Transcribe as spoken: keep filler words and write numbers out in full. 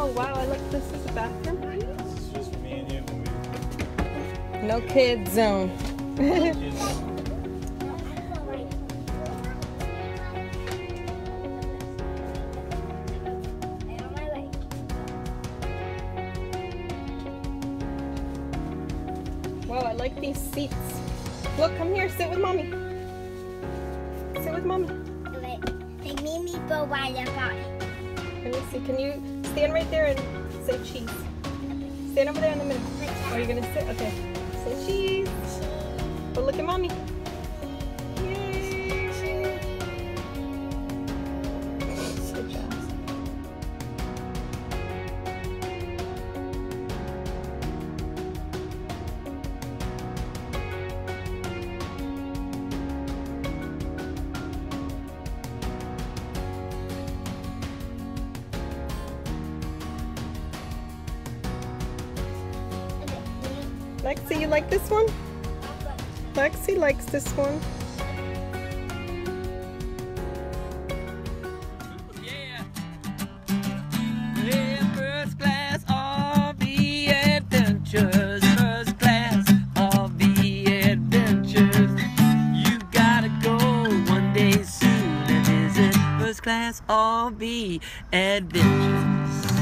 wow, I like this as a bathroom. This is just for me and you. When we... No kids zone. Wow, I like these seats. Look, come here, sit with mommy. Sit with mommy. Wait, they made me go by the body. Let me see, can you stand right there and say cheese? Stand over there in the middle. Oh, you're gonna sit? Okay. Say cheese. But look at mommy. Yay! Good job. Lexi, you like this one? Lexi likes this one. Yeah. Yeah, first class R V adventures. First class R V adventures. You gotta go one day soon and visit first class R V adventures.